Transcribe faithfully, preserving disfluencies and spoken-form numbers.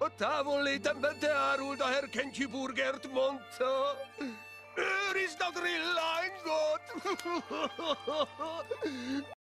A távollétemben te áruld a herkentyű burgert, mondta. Őrizd a grilllángot!